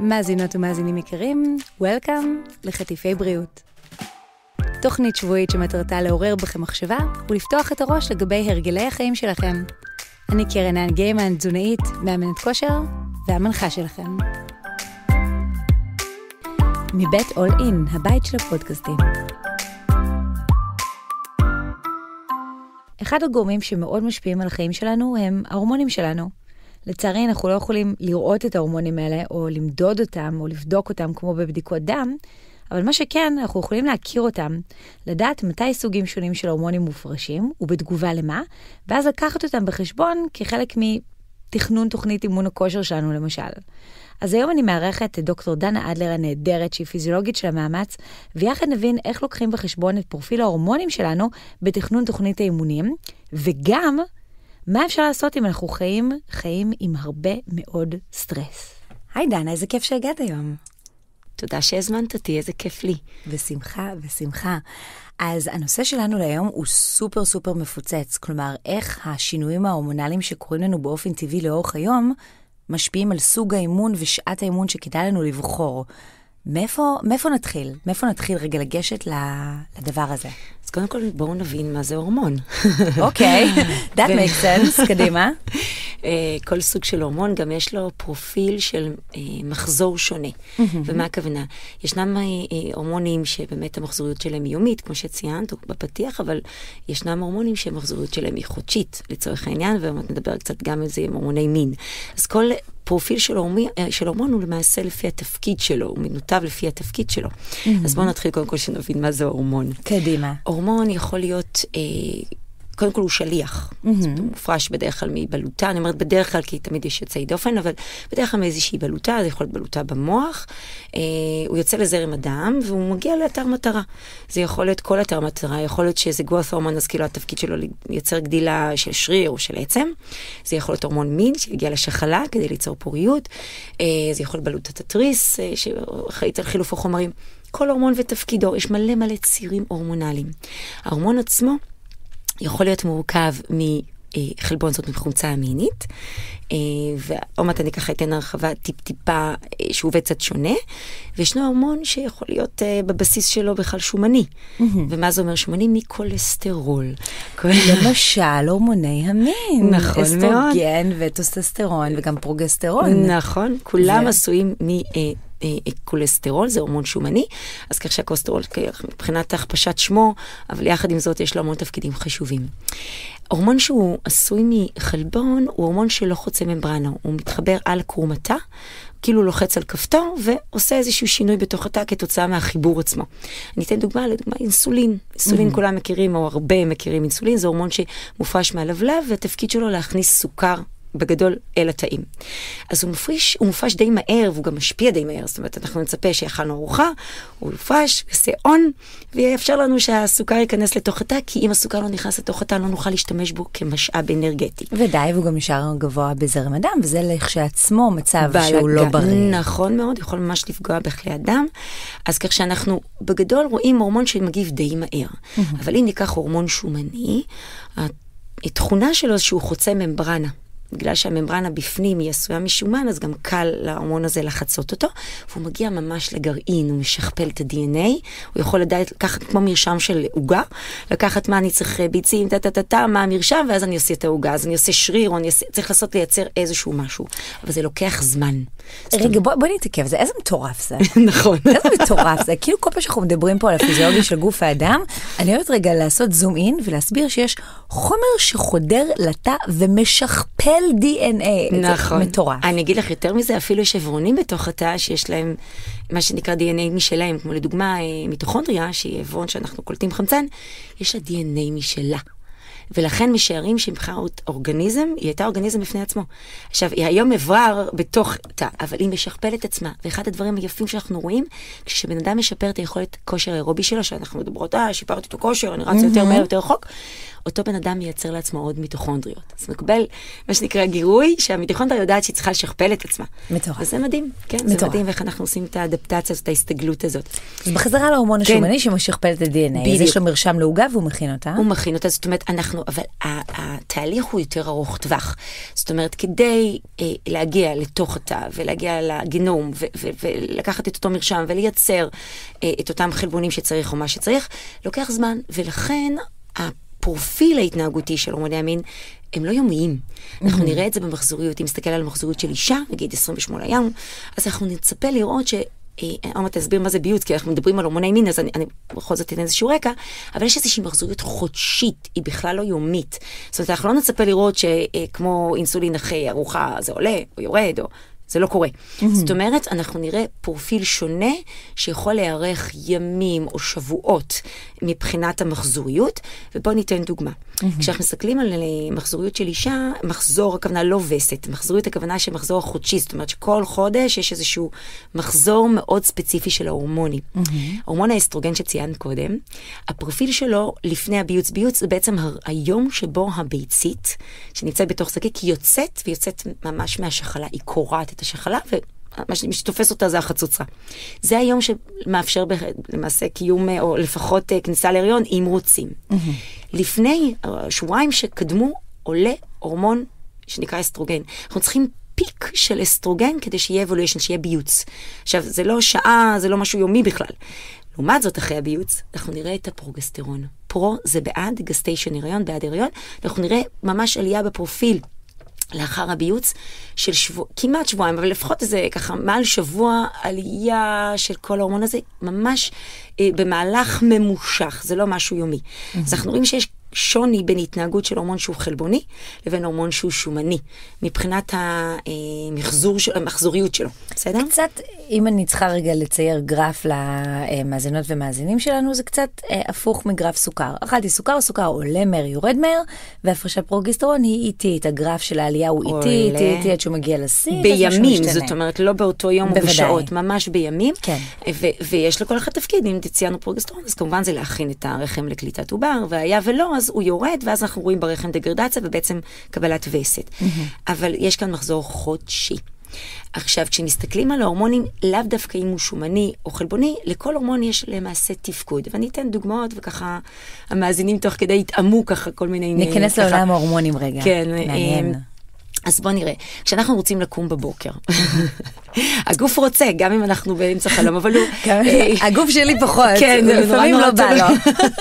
מאזינות ומאזינים יקרים, Welcome לחטיפי בריאות. תוכנית שבועית שמטרתה לעורר בכם מחשבה ולפתוח את הראש לגבי הרגלי החיים שלכם. אני קרן גיימן, תזונאית, מאמנת כושר והמנחה שלכם. מבית All In, הבית של הפודקאסטים. אחד הגורמים שמאוד משפיעים על החיים שלנו הם ההורמונים שלנו. לצערי אנחנו לא יכולים לראות את ההורמונים האלה או למדוד אותם או לבדוק אותם כמו בבדיקות דם, אבל מה שכן, אנחנו יכולים להכיר אותם, לדעת מתי סוגים שונים של הורמונים מופרשים ובתגובה למה, ואז לקחת אותם בחשבון כחלק מתכנון תוכנית אימון הכושר שלנו למשל. אז היום אני מארחת את דוקטור דנה אדלר הנהדרת, שהיא פיזיולוגית של המאמץ, ויחד נבין איך לוקחים בחשבון את פרופיל ההורמונים שלנו בתכנון תוכנית האימונים, וגם מה אפשר לעשות אם אנחנו חיים עם הרבה מאוד סטרס. היי דנה, איזה כיף שהגעת היום. תודה שהזמנת אותי, איזה כיף לי. בשמחה. אז הנושא שלנו להיום הוא סופר סופר מפוצץ, כלומר איך השינויים ההורמונליים שקורים לנו באופן טבעי לאורך היום, משפיעים על סוג האימון ושעת האימון שכדאי לנו לבחור. מאיפה נתחיל? מאיפה נתחיל רגע לגשת לדבר הזה? אז קודם כל בואו נבין מה זה הורמון. אוקיי, that makes sense, קדימה. כל סוג של הורמון גם יש לו פרופיל של מחזור שונה. ומה הכוונה? ישנם הורמונים שבאמת המחזוריות שלהם היא יומית, כמו שציינת בפתיח, אבל ישנם הורמונים שהמחזוריות שלהם היא חודשית, לצורך העניין, ונדבר קצת גם על זה עם הורמוני מין. אז כל פרופיל של הורמון הוא למעשה לפי התפקיד שלו, הוא מנותב לפי התפקיד שלו. אז בואו נתחיל קודם כל שנבין מה זה הורמון. קדימה. הורמון יכול להיות, קודם כל הוא שליח. הוא מופרש בדרך כלל מבלוטה, אני אומרת בדרך כלל כי תמיד יש יוצאי דופן, אבל בדרך כלל מאיזושהי בלוטה, זה יכול להיות בלוטה במוח, הוא יוצא לזרם הדם, והוא מגיע לאתר מטרה. זה יכול להיות כל אתר מטרה, יכול להיות שזה growth הורמון, אז כאילו התפקיד שלו לייצר גדילה של שריר או של עצם, זה יכול להיות הורמון מין, שיגיע לשחלה כדי ליצור פוריות, זה יכול להיות בלוטת התריס, שאחראית על חילוף החומרים. כל הורמון ותפקידו, יש מלא צירים הורמונליים. ההורמון עצמו יכול להיות מורכב מחלבון, זאת מחומצה אמינית, ועוד מעט אני ככה אתן הרחבה טיפה שהוא עובד קצת שונה, וישנו הורמון שיכול להיות בבסיס שלו בכלל שומני. ומה זה אומר שומני? מקולסטרול. למשל, הורמוני המין. נכון מאוד. אסטרוגן וטוסטסטרון וגם פרוגסטרון. נכון, כולם עשויים קולסטרול, זה הורמון שומני, אז כך שהקולסטרול מבחינת הכפשת שמו, אבל יחד עם זאת יש לו המון תפקידים חשובים. הורמון שהוא עשוי מחלבון, הוא הורמון שלא חוצה ממברנה, הוא מתחבר על קרומתה, כאילו לוחץ על כפתור, ועושה איזשהו שינוי בתוך התא כתוצאה מהחיבור עצמו. אני אתן דוגמה, אינסולין. אינסולין כולם מכירים, או הרבה מכירים אינסולין, זה הורמון שמופרש מהלבלב, והתפקיד שלו להכניס סוכר בגדול אל התאים. אז הוא מופרש די מהר, והוא גם משפיע די מהר, זאת אומרת, אנחנו נצפה שאכלנו ארוחה, הוא מופרש, יעשה און, ויאפשר לנו שהסוכר ייכנס לתוך התא, כי אם הסוכר לא נכנס לתוך התא, לא נוכל להשתמש בו כמשאב אנרגטי. ודי, והוא גם נשאר גבוה בזרם הדם, וזה לכשעצמו מצב שהוא לא בריא. נכון מאוד, יכול ממש לפגוע בכלי הדם, אז כך שאנחנו בגדול רואים הורמון שמגיב די מהר. אבל אם ניקח הורמון שומני, התכונה שלו שהוא חוצה ממברנה. בגלל שהממברנה בפנים היא עשויה משומן, אז גם קל להורמון הזה לחצות אותו, והוא מגיע ממש לגרעין, הוא משכפל את ה-DNA, הוא יכול לדעת, לקחת כמו מרשם של עוגה, לקחת מה אני צריך ביצים, מה המרשם, ואז אני עושה את העוגה, אז אני עושה שריר, או צריך לייצר איזשהו משהו, אבל זה לוקח זמן. רגע, בוא נתעכב, איזה מטורף זה. נכון. איזה מטורף זה, כאילו כל פעם שאנחנו מדברים פה על הפיזיולוגיה של גוף האדם, אני אוהבת רגע לעשות זום אין, ולהסביר שיש חומר שחודר לתא ומשכפל DNA. נכון. מטורף. אני אגיד לך יותר מזה, אפילו יש עברונים בתוך התא שיש להם מה שנקרא DNA משלהם, כמו לדוגמה מיטוכונדריה, שהיא עברון שאנחנו קולטים חמצן, יש לה DNA משלה. ולכן משערים שמבחינת אורגניזם, היא הייתה אורגניזם בפני עצמו. עכשיו, היא היום עבר בתוך תא, אבל היא משכפלת את עצמה. ואחד הדברים היפים שאנחנו רואים, כשבן אדם משפר את היכולת כושר האירובי שלו, שאנחנו מדברות, שיפרתי את הכושר, אני רצה יותר מהר, יותר רחוק, אותו בן אדם מייצר לעצמו עוד מיטוכונדריות. אז מקבל מה שנקרא גירוי, שהמיטוכונדריה יודעת שהיא צריכה לשכפל את עצמה. מטורף. וזה מדהים, כן, מטורף. זה מדהים, ואיך אנחנו עושים את האדפטציה, את ההסתגלות הזאת. אז בחזרה להורמון השומני שמשכפל את ה-DNA, אז יש לו מרשם לעוגה והוא מכין אותה. הוא מכין אותה, זאת אומרת, אבל התהליך הוא יותר ארוך טווח. זאת אומרת, כדי להגיע לתוך התא, ולהגיע לגנום, ולקחת את אותו מרשם, ולייצר את אותם חלבונים שצריך, או מה שצריך, לוקח זמן, ולכן הפרופיל ההתנהגותי של הורמוני המין, הם לא יומיים. אנחנו נראה את זה במחזוריות. אם נסתכל על המחזוריות של אישה, נגיד 28 יום, אז אנחנו נצפה לראות אמרת, תסביר מה זה ביוץ, כי אנחנו מדברים על הורמוני מין, אז אני בכל זאת אתן איזשהו רקע, אבל יש איזושהי מחזוריות חודשית, היא בכלל לא יומית. זאת אומרת, אנחנו לא נצפה לראות שכמו אינסולין אחרי ארוחה, זה עולה או יורד, או זה לא קורה. זאת אומרת, אנחנו נראה פרופיל שונה, שיכול להיערך ימים או שבועות מבחינת המחזוריות, ובואו ניתן דוגמה. כשאנחנו מסתכלים על מחזוריות של אישה, מחזור הכוונה לא וסת, מחזוריות הכוונה שמחזור החודשי, זאת אומרת שכל חודש יש איזשהו מחזור מאוד ספציפי של ההורמונים. הורמון האסטרוגן שציינת קודם, הפרופיל שלו לפני הביוץ, ביוץ זה בעצם היום שבו הביצית, שנמצאת בתוך זקיק, היא יוצאת, ויוצאת ממש מהשחלה, היא קורעת את השחלה, ומה שתופס אותה זה החצוצרה. זה היום שמאפשר למעשה קיום, או לפחות כניסה להיריון, אם רוצים. לפני שבועיים שקדמו, עולה הורמון שנקרא אסטרוגן. אנחנו צריכים פיק של אסטרוגן כדי שיהיה אבולושן, שיהיה ביוץ. עכשיו, זה לא שעה, זה לא משהו יומי בכלל. לעומת זאת, אחרי הביוץ, אנחנו נראה את הפרוגסטרון. פרו זה בעד, גסטיישן הריון, בעד הריון, ואנחנו נראה ממש עלייה בפרופיל. לאחר הביוץ של כמעט שבועיים, אבל לפחות איזה ככה, מעל שבוע עלייה של כל ההורמון הזה, ממש במהלך ממושך, זה לא משהו יומי. אז אנחנו רואים שיש שוני בין התנהגות של הורמון שהוא חלבוני, לבין הורמון שהוא שומני, מבחינת המחזוריות שלו. בסדר? קצת, אם אני צריכה רגע לצייר גרף למאזינות ומאזינים שלנו, זה קצת הפוך מגרף סוכר. אכלתי סוכר, סוכר עולה מהר, יורד מהר, והפרשת פרוגסטרון היא איטית. הגרף של העלייה הוא איטי, עד שהוא מגיע לשיא. בימים, זאת אומרת, לא באותו יום או בשעות, ממש בימים. כן. ויש לכל אחד תפקיד, אם ציינו פרוגסטרון, אז כמובן זה להכין את הרחם לקליטת עובר, והיה ולא, אז הוא יורד, ואז אנחנו רואים ברחם דגרדציה, ובעצם קבלת וסת. אבל יש כאן מחזור חודשי. עכשיו, כשמסתכלים על ההורמונים, לאו דווקא אם הוא שומני או חלבוני, לכל הורמון יש למעשה תפקוד. ואני אתן דוגמאות, וככה המאזינים תוך כדי יתאמו ככה כל מיני... ניכנס לעולם ההורמונים רגע. כן. מעניין. אז בוא נראה, כשאנחנו רוצים לקום בבוקר, הגוף רוצה, גם אם אנחנו באמצע חלום, אבל הוא... הגוף שלי פחות, כן, לפעמים לא בא לו.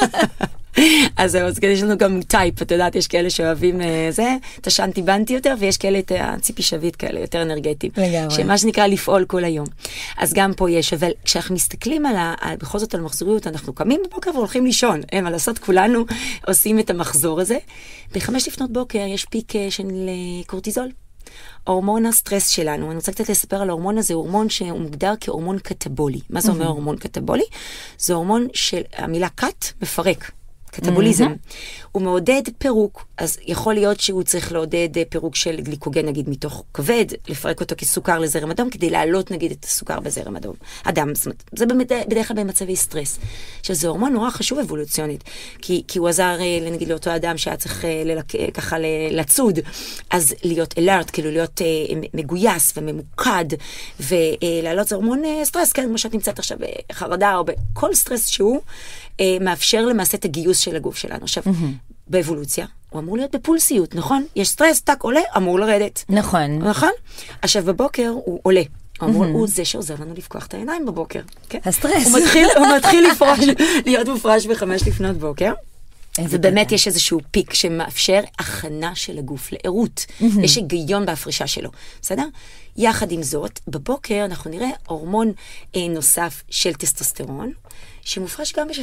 אז זהו, אז יש לנו גם טייפ, את יודעת, יש כאלה שאוהבים זה, תשנתי בנתי יותר, ויש כאלה את הציפי שביט כאלה, יותר אנרגטיים. לגמרי. שמה שנקרא לפעול כל היום. אז גם פה יש, אבל כשאנחנו מסתכלים בכל זאת על מחזוריות, אנחנו קמים בבוקר והולכים לישון. אין מה לעשות, כולנו עושים את המחזור הזה. ב5 לפנות בוקר יש פיק של קורטיזול. הורמון הסטרס שלנו, אני רוצה קצת לספר על ההורמון הזה, הוא הורמון שהוא מוגדר כהורמון קטבולי. מה זה אומר הורמון קטבולי? זה הורמון של המילה קט מפרק. קטבוליזם. הוא מעודד פירוק, אז יכול להיות שהוא צריך לעודד פירוק של גליקוגן, נגיד, מתוך כבד, לפרק אותו כסוכר לזרם אדום, כדי להעלות, נגיד, את הסוכר בזרם אדום. אדם, זאת אומרת, זה בדרך כלל במצבי סטרס. עכשיו, זה הורמון נורא חשוב אבולוציונית, כי הוא עזר, נגיד, לאותו אדם שהיה צריך ככה לצוד, אז להיות אלרט, כאילו להיות מגויס וממוקד, ולהעלות זה הורמון סטרס, כן, כמו שאת נמצאת עכשיו בחרדה, או בכל סטרס שהוא, מאפשר למעשה את הגיוס של הגוף שלנו. עכשיו, באבולוציה, הוא אמור להיות בפולסיות, נכון? יש סטרס, טק עולה, אמור לרדת. נכון. נכון? עכשיו, בבוקר הוא עולה. הוא זה שעוזר לנו לפקוח את העיניים בבוקר. הסטרס. הוא מתחיל להיות מופרש ב5 לפנות בוקר. ובאמת יש איזשהו פיק שמאפשר הכנה של הגוף לעירות. יש היגיון בהפרישה שלו. בסדר? יחד עם זאת, בבוקר אנחנו נראה הורמון נוסף של טסטוסטרון, שמופרש גם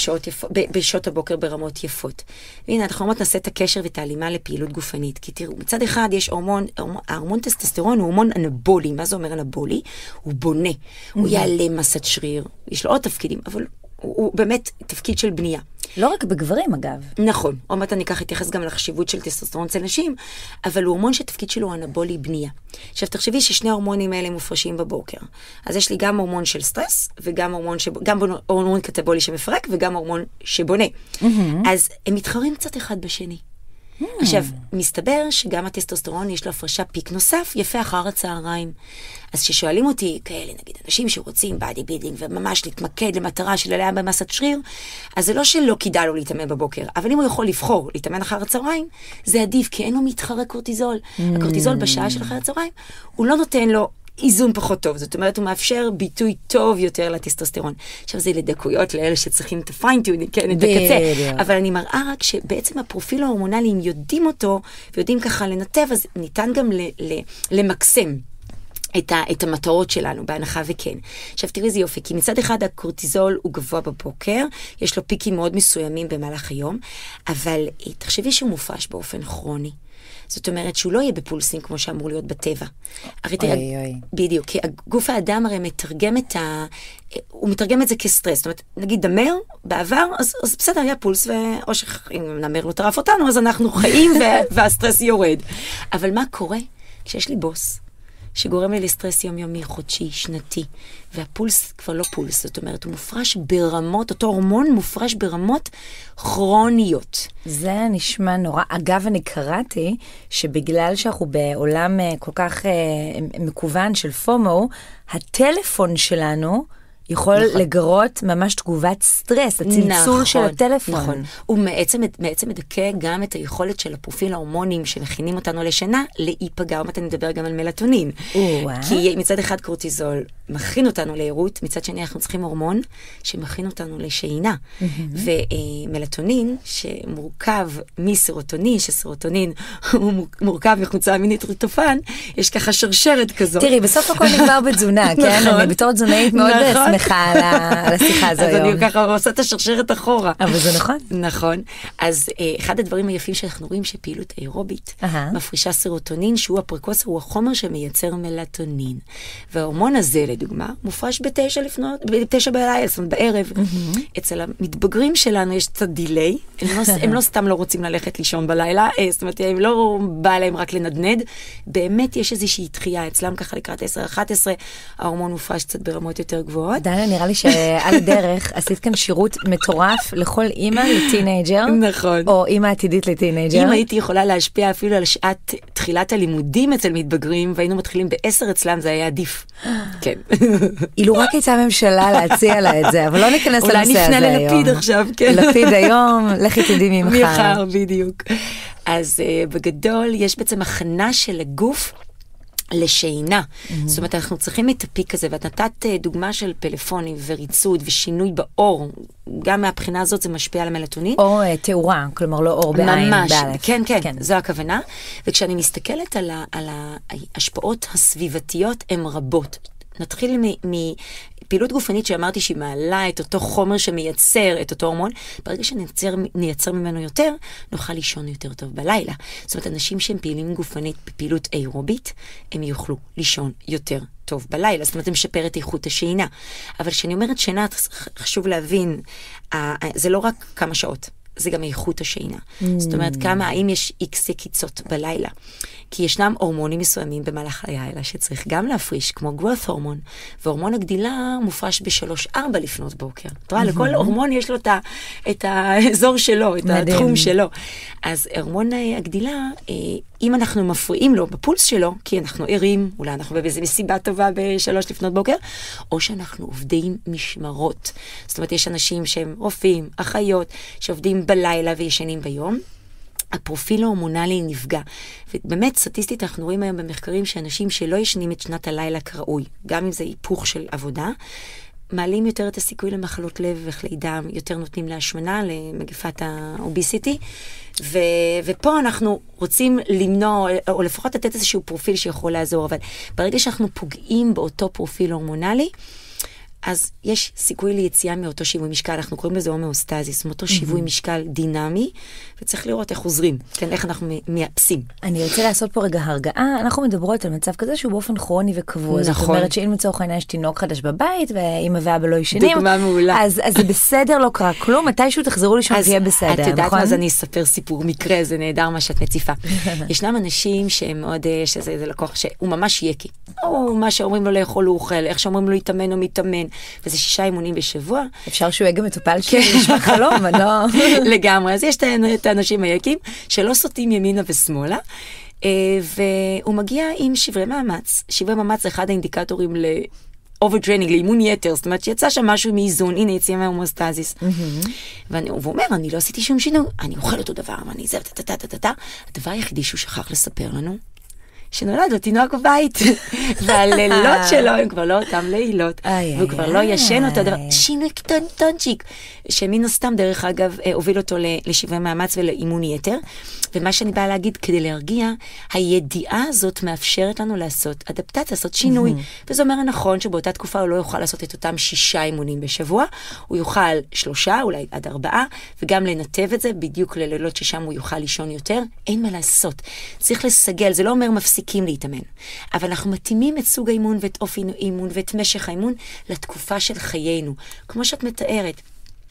בשעות הבוקר ברמות יפות. והנה, אנחנו אומרות נעשה את הקשר ואת ההלימה לפעילות גופנית. כי תראו, מצד אחד יש ההורמון טסטוסטרון הוא הורמון אנבולי. מה זה אומר אנבולי? הוא בונה. הוא יעלה מסת שריר. יש לו עוד תפקידים, אבל הוא באמת תפקיד של בנייה. לא רק בגברים, אגב. נכון. עוד מעט אני כך אתייחס גם לחשיבות של טסטוסטרון אצל נשים, אבל הוא הורמון שתפקיד שלו הוא אנבולי בנייה. עכשיו, תחשבי ששני ההורמונים האלה מופרשים בבוקר. אז יש לי גם הורמון של סטרס, וגם הורמון קטבולי שמפרק, וגם הורמון שבונה. אז הם מתחרים קצת אחד בשני. עכשיו, מסתבר שגם הטסטוסטרון יש לו הפרשה פיק נוסף, יפה אחר הצהריים. אז כששואלים אותי כאלה, נגיד, אנשים שרוצים בדי בילדינג וממש להתמקד למטרה של עליה במסת שריר, אז זה לא שלא כדאי לו להתאמן בבוקר, אבל אם הוא יכול לבחור להתאמן אחר הצהריים, זה עדיף, כי אין לו מתחרה קורטיזול. הקורטיזול בשעה של אחר הצהריים, הוא לא נותן לו איזון פחות טוב, זאת אומרת, הוא מאפשר ביטוי טוב יותר לטסטוסטרון. עכשיו, זה לדקויות לאלה שצריכים את הפיינטיונינג, כן, את הקצה. אבל אני מראה רק שבעצם הפרופיל ההורמונלי, אם יודעים אותו, ויודעים ככה לנתב, אז ניתן גם למקסם את המטרות שלנו, בהנחה וכן. עכשיו, תראי איזה יופי, כי מצד אחד הקורטיזול הוא גבוה בבוקר, יש לו פיקים מאוד מסוימים במהלך היום, אבל תחשבי שהוא מופרש באופן כרוני. זאת אומרת שהוא לא יהיה בפולסים כמו שאמור להיות בטבע. בדיוק, כי גוף האדם הרי הוא מתרגם את זה כסטרס. זאת אומרת, נגיד דמר בעבר, אז בסדר, היה פולס, או שאם נמר לא טרף אותנו, אז אנחנו חיים והסטרס יורד. אבל מה קורה כשיש לי בוס שגורם לי לסטרס יומיומי, חודשי, שנתי, והפולס כבר לא פולס, זאת אומרת, הוא מופרש ברמות, אותו הורמון מופרש ברמות כרוניות. זה נשמע נורא. אגב, אני קראתי שבגלל שאנחנו בעולם כל כך מקוון של פומו, הטלפון שלנו יכול לגרות ממש תגובת סטרס, הצלצול של הטלפון. נכון. הוא בעצם מדכא גם את היכולת של הפרופיל ההורמונים שמכינים אותנו לשינה, להיפגע, עוד מעט אני מדבר גם על מלטונין. כי מצד אחד קורטיזול מכין אותנו לעירות, מצד שני אנחנו צריכים הורמון שמכין אותנו לשינה. ומלטונין שמורכב מסרוטונין, שסרוטונין הוא מורכב מחומצה אמינית טריפטופן, יש ככה שרשרת כזאת. תראי, בסוף הכל נגמר בתזונה, כן? אני בתור תזונאית מאוד שמחה על השיחה הזו היום. אז אני ככה עושה את השרשרת אחורה. אבל זה נכון. נכון. אז אחד הדברים היפים שאנחנו רואים שפעילות אירובית מפרישה סרוטונין, שהוא הפרקוסר, הוא החומר שמייצר מלטונין. וההורמון הזה, לדוגמה, מופרש ב-9 בלילה, זאת אומרת בערב. אצל המתבגרים שלנו יש קצת דיליי, הם לא סתם לא רוצים ללכת לישון בלילה, זאת אומרת, הם לא בא להם רק לנדנד, באמת יש איזושהי דחייה, אצלם ככה לקראת 10-11, ההורמון מופרש קצת ברמות יותר גבוהות. דנה, נראה לי שעל הדרך עשית כאן שירות מטורף לכל אימא לטינג'ר. נכון. או אימא עתידית לטינג'ר. אם הייתי יכולה להשפיע אפילו על שעת תחילת הלימודים אצל מתבגרים, והיינו מתחילים ב-10 אצלם, זה היה עדיף. כן. אילו רק הייתה הממשלה להציע לה את זה, אבל לא ניכנס לנושא הזה היום. אולי נפנה ללפיד עכשיו, כן. לפיד היום, לכי תדעי ממחר. מחר, בדיוק. אז בגדול, יש בעצם הכנה של הגוף לשינה. זאת אומרת, אנחנו צריכים את הפיק הזה, ואת נתת דוגמה של פלאפונים וריצוד ושינוי באור, גם מהבחינה הזאת זה משפיע על המלטונין. או תאורה, כלומר לא אור בעין, ממש, באלף. כן, זו הכוונה. וכשאני מסתכלת על ההשפעות הסביבתיות, הן רבות. נתחיל מפעילות גופנית שאמרתי שהיא מעלה את אותו חומר שמייצר את אותו הורמון, ברגע שנייצר ממנו יותר, נוכל לישון יותר טוב בלילה. זאת אומרת, אנשים שהם פעילים גופנית בפעילות אירובית, הם יוכלו לישון יותר טוב בלילה. זאת אומרת, זה משפר את איכות השינה. אבל כשאני אומרת שינה, חשוב להבין, זה לא רק כמה שעות. זה גם איכות השינה. זאת אומרת, האם יש איקס יקיצות בלילה. כי ישנם הורמונים מסוימים במהלך הלילה שצריך גם להפריש, כמו growth הורמון, והורמון הגדילה מופרש ב-3-4 לפנות בוקר. תראה, לכל הורמון יש לו את האזור שלו, את התחום שלו. אז הורמון הגדילה, אם אנחנו מפריעים לו בפולס שלו, כי אנחנו ערים, אולי אנחנו באיזו מסיבה טובה ב-3 לפנות בוקר, או שאנחנו עובדים משמרות. זאת אומרת, יש אנשים שהם רופאים, אחיות, שעובדים בלילה וישנים ביום, הפרופיל ההורמונלי נפגע. ובאמת, סטטיסטית, אנחנו רואים היום במחקרים שאנשים שלא ישנים את שנת הלילה כראוי, גם אם זה היפוך של עבודה, מעלים יותר את הסיכוי למחלות לב וכלי דם, יותר נותנים להשמנה, למגפת האוביסיטי, ופה אנחנו רוצים למנוע, או לפחות לתת איזשהו פרופיל שיכול לעזור, אבל ברגע שאנחנו פוגעים באותו פרופיל הורמונלי, אז יש סיכוי ליציאה מאותו שיווי משקל, אנחנו קוראים לזה הומאוסטזיס, מאותו שיווי משקל דינמי, וצריך לראות איך חוזרים, כן, איך אנחנו מייפסים. אני רוצה לעשות פה רגע הרגעה, אנחנו מדברות על מצב כזה שהוא באופן כרוני וקבוע, זאת אומרת שאם לצורך העניין יש תינוק חדש בבית, ואמא ואבא לא ישנים, דוגמה מעולה. אז זה בסדר, לא קרה כלום, מתישהו תחזרו לישון ויהיה בסדר, נכון? את יודעת מה, אז אני אספר סיפור מקרה, זה נהדר מה שאת מציפה. ישנם אנשים שהם מאוד, שזה לקוח שהוא ממש יקי, או מה שאומרים לו לאכול הוא אוכל, איך שאומרים לו להתאמן הוא מתאמן, וזה 6 אימונים בשבוע. אפשר שהוא יהיה גם מטופל שנשמע חלום, לא? לגמרי, אז יש את האנשים היקים שלא סוטים ימינה ושמאלה, והוא מגיע עם שברי מאמץ. שברי מאמץ זה אחד האינדיקטורים אוברטריינינג, לאימון יתר, זאת אומרת שיצא שם משהו מאיזון, הנה יציאה מההומוסטזיס. והוא אומר, אני לא עשיתי שום שינוי, אני אוכל אותו דבר, ואני זה, הדבר היחידי שהוא שכח לספר לנו, שנולד לו תינוק בבית, והלילות שלו הם כבר לא אותם לילות, והוא כבר לא ישן אותו דבר, שינוי קטנצ'יק, שמן הסתם דרך אגב הוביל אותו לשברי מאמץ ולאימון יתר, ומה שאני באה להגיד כדי להרגיע, הידיעה הזאת מאפשרת לנו לעשות אדפטציה, לעשות שינוי, וזה אומר נכון שבאותה תקופה הוא לא יוכל לעשות את אותם 6 אימונים בשבוע, הוא יוכל 3, אולי עד 4, וגם לנתב את זה בדיוק ללילות ששם הוא יוכל לישון יותר, אין מה לעשות, צריך לסגל, זה לא אומר מפסיקים להתאמן, אבל אנחנו מתאימים את סוג האימון ואת אופי האימון ואת משך האימון לתקופה של חיינו, כמו שאת מתארת.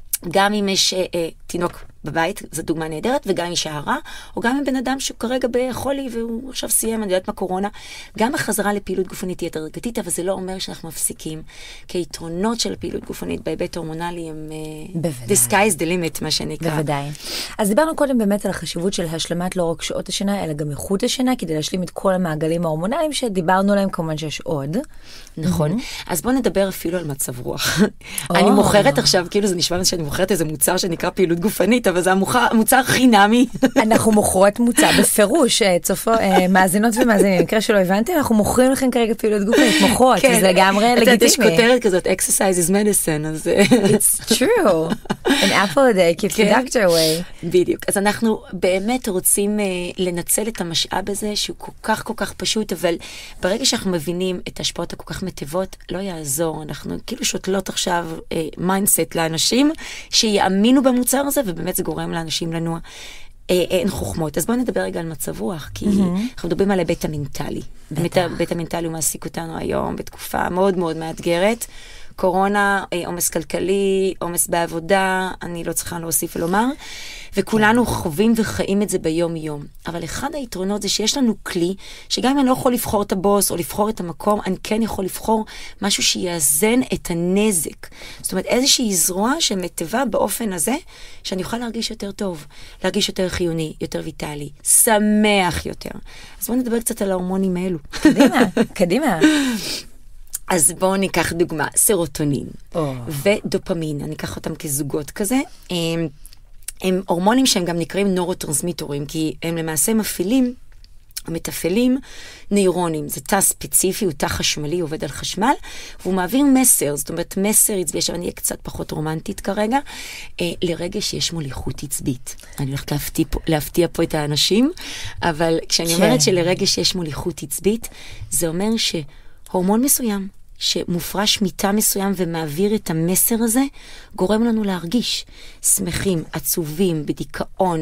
גם אם יש תינוק בבית, זו דוגמה נהדרת, וגם אם יש הערה, או גם אם בן אדם שכרגע בחולי, והוא עכשיו סיים, אני יודעת מה קורונה, גם החזרה לפעילות גופנית תהיה הדרגתית, אבל זה לא אומר שאנחנו מפסיקים, כי היתרונות של הפעילות גופנית בהיבט הורמונלי הם the sky is the limit, מה שנקרא. בוודאי. אז דיברנו קודם באמת על החשיבות של השלמת לא רק שעות השינה, אלא גם איכות השינה, כדי להשלים את כל המעגלים ההורמונליים שדיברנו עליהם, כמובן שיש עוד. נכון. אז בואו נדבר אפילו על מצב רוח. אני מוכרת עכשיו, כאילו זה נשמע שאני מוכרת איזה מוצר שנקרא פעילות גופנית, אבל זה המוצר חינמי. אנחנו מוכרות מוצר, בפירוש, מאזינות ומאזינים, במקרה שלא הבנתי, אנחנו מוכרים לכם כרגע פעילות גופנית, מוכרות, וזה לגמרי לגיטימי. יש כותרת כזאת, exercise is medicine, אז It's true. An apple a day keeps the doctor away. בדיוק. אז אנחנו באמת רוצים לנצל את המשאב הזה, שהוא כל כך פשוט, אבל ברגע שאנחנו מבינים את ההשפעות הכל כך מטבות, לא יעזור. אנחנו כאילו שותלות עכשיו מיינדסט לאנשים שיאמינו במוצר הזה, ובאמת זה גורם לאנשים לנוע. אין חוכמות. אז בואו נדבר רגע על מצב רוח, כי אנחנו מדברים על הבית המנטלי. הבית המנטלי הוא מעסיק אותנו היום בתקופה מאוד מאוד מאתגרת. קורונה, עומס כלכלי, עומס בעבודה, אני לא צריכה להוסיף ולומר, וכולנו חווים וחיים את זה ביום יום. אבל אחד היתרונות זה שיש לנו כלי, שגם אם אני לא יכול לבחור את הבוס או לבחור את המקום, אני כן יכול לבחור משהו שיאזן את הנזק. זאת אומרת, איזושהי זרוע שמטבע באופן הזה, שאני אוכל להרגיש יותר טוב, להרגיש יותר חיוני, יותר ויטלי, שמח יותר. אז בואו נדבר קצת על ההורמונים האלו. קדימה. אז בואו ניקח דוגמה, סרוטונין ודופמין, אני אקח אותם כזוגות כזה, הם הורמונים שהם גם נקראים נורוטרנסמיטורים, כי הם למעשה מפעילים, מתפעלים נוירונים, זה תא ספציפי, הוא תא חשמלי, עובד על חשמל, והוא מעביר מסר, זאת אומרת מסר עצבי, עכשיו אני אהיה קצת פחות רומנטית כרגע, לרגע שיש מוליכות עצבית. אני הולכת להפתיע פה את האנשים, אבל כשאני אומרת שלרגע שיש מוליכות עצבית, זה אומר שהורמון מסוים, שמופרש מתא מסוים ומעביר את המסר הזה, גורם לנו להרגיש שמחים, עצובים, בדיכאון,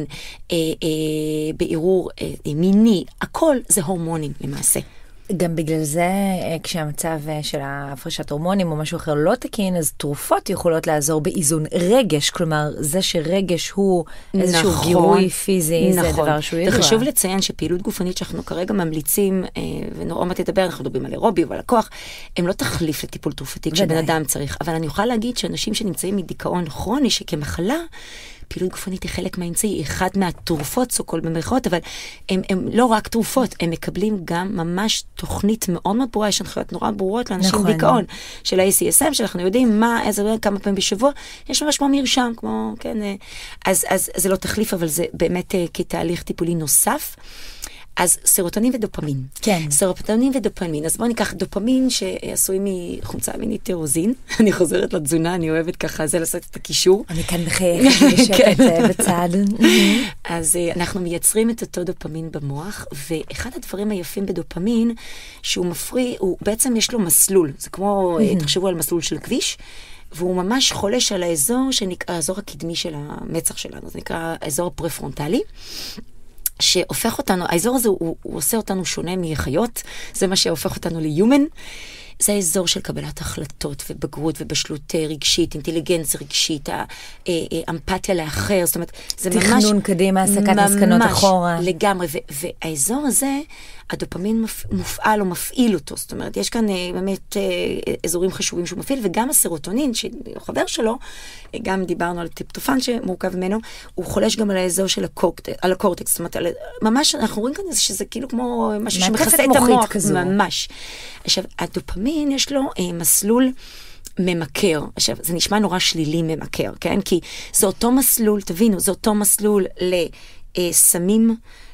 בעירור מיני, הכל זה הורמונים למעשה. גם בגלל זה, כשהמצב של ההפרשת הורמונים או משהו אחר לא תקין, אז תרופות יכולות לעזור באיזון רגש, כלומר, זה שרגש הוא איזשהו גירוי פיזי, זה דבר שהוא ידוע. וחשוב לציין שפעילות גופנית שאנחנו כרגע ממליצים, ונורא מה תדבר, אנחנו מדברים על אירובי ועל הכוח, הם לא תחליף לטיפול תרופתי כשבן אדם צריך, אבל אני אוכל להגיד שאנשים שנמצאים מדיכאון כרוני, שכמחלה, פעילות גופנית היא חלק מהאמצעי, היא אחת מהתרופות, סוקול במרכאות, אבל הם לא רק תרופות, הם מקבלים גם ממש תוכנית מאוד מאוד ברורה, יש הנחיות נורא ברורות לאנשים דיכאון, של ה-ACSM, שאנחנו יודעים כמה פעמים בשבוע, יש ממש כמו מרשם, כמו, כן, אז זה לא תחליף, אבל זה באמת כתהליך טיפולי נוסף. אז סרוטונין ודופמין. כן. סרוטונין ודופמין. אז בואו ניקח דופמין שעשוי מחומצה אמינית טירוזין. אני חוזרת לתזונה, אני אוהבת ככה, זה לעשות את הקישור. אני כאן בחייך בשקט בצד. אז אנחנו מייצרים את אותו דופמין במוח, ואחד הדברים היפים בדופמין, שהוא מפריע, הוא בעצם יש לו מסלול. זה כמו, תחשבו על מסלול של כביש, והוא ממש חולש על האזור שנקרא, האזור הקדמי של המצח שלנו. זה נקרא האזור הפרפרונטלי. שהופך אותנו, האזור הזה הוא עושה אותנו שונה מחיות, זה מה שהופך אותנו ליומן, זה האזור של קבלת החלטות ובגרות ובשלות רגשית, אינטליגנציה רגשית, אמפתיה לאחר, זאת אומרת, זה ממש... תכנון קדימה, הסקת מסקנות אחורה. לגמרי, והאזור הזה, הדופמין מופעל או מפעיל אותו. זאת אומרת, יש כאן באמת אזורים חשובים שהוא מפעיל, וגם הסרוטונין, שחבר שלו, גם דיברנו על טריפטופן שמורכב ממנו, הוא חולש גם על האזור של הקורטקס. זאת אומרת, ממש אנחנו רואים כאן שזה כאילו כמו משהו שמכסה את המוח. כזו. ממש. עכשיו, הדופמין יש לו מסלול ממכר. עכשיו, זה נשמע נורא שלילי ממכר, כן? כי זה אותו מסלול, תבינו, זה אותו מסלול לסמים,